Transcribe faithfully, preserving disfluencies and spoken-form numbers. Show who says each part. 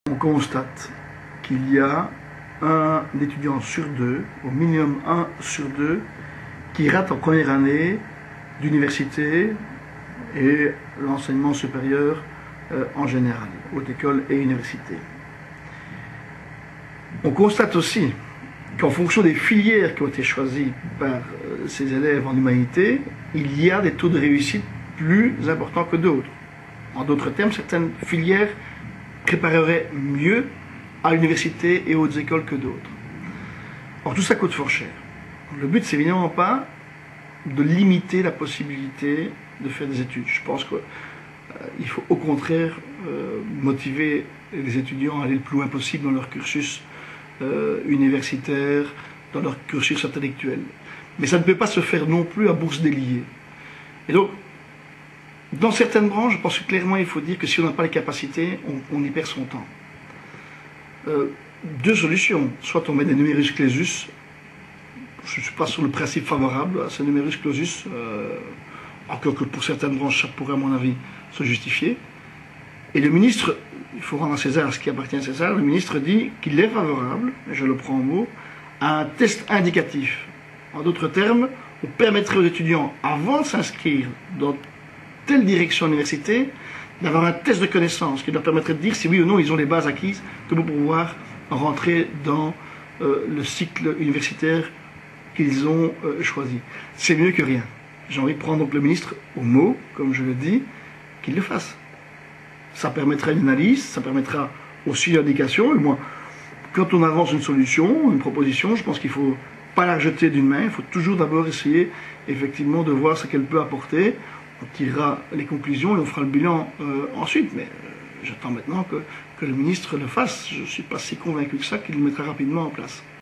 Speaker 1: On constate qu'il y a un étudiant sur deux, au minimum un sur deux, qui rate en première année d'université et l'enseignement supérieur euh, en général, haute école et université. On constate aussi qu'en fonction des filières qui ont été choisies par euh, ces élèves en humanité, il y a des taux de réussite plus importants que d'autres. En d'autres termes, certaines filières prépareraient mieux à l'université et aux hautes écoles que d'autres. Or, tout ça coûte fort cher. Le but, c'est évidemment pas de limiter la possibilité de faire des études. Je pense qu'il euh, faut au contraire euh, motiver les étudiants à aller le plus loin possible dans leur cursus euh, universitaire, dans leur cursus intellectuel. Mais ça ne peut pas se faire non plus à bourse déliée. Et donc, dans certaines branches, je pense que clairement il faut dire que si on n'a pas les capacités, on, on y perd son temps. Euh, deux solutions. Soit on met des numerus clausus. Je ne suis pas sur le principe favorable à ces numerus clausus, euh, encore que pour certaines branches ça pourrait à mon avis se justifier. Et le ministre, il faut rendre à César ce qui appartient à César, le ministre dit qu'il est favorable, et je le prends au mot, à un test indicatif. En d'autres termes, on permettrait aux étudiants, avant de s'inscrire dans telle direction à l'université, d'avoir un test de connaissance qui leur permettrait de dire si oui ou non ils ont les bases acquises pour pouvoir rentrer dans euh, le cycle universitaire qu'ils ont euh, choisi. C'est mieux que rien. J'ai envie de prendre donc le ministre au mot, comme je le dis, qu'il le fasse. Ça permettra une analyse, ça permettra aussi une indication. Et moi, quand on avance une solution, une proposition, je pense qu'il ne faut pas la rejeter d'une main, il faut toujours d'abord essayer effectivement de voir ce qu'elle peut apporter. On tirera les conclusions et on fera le bilan euh, ensuite. Mais euh, j'attends maintenant que, que le ministre le fasse. Je ne suis pas si convaincu que ça qu'il le mettra rapidement en place.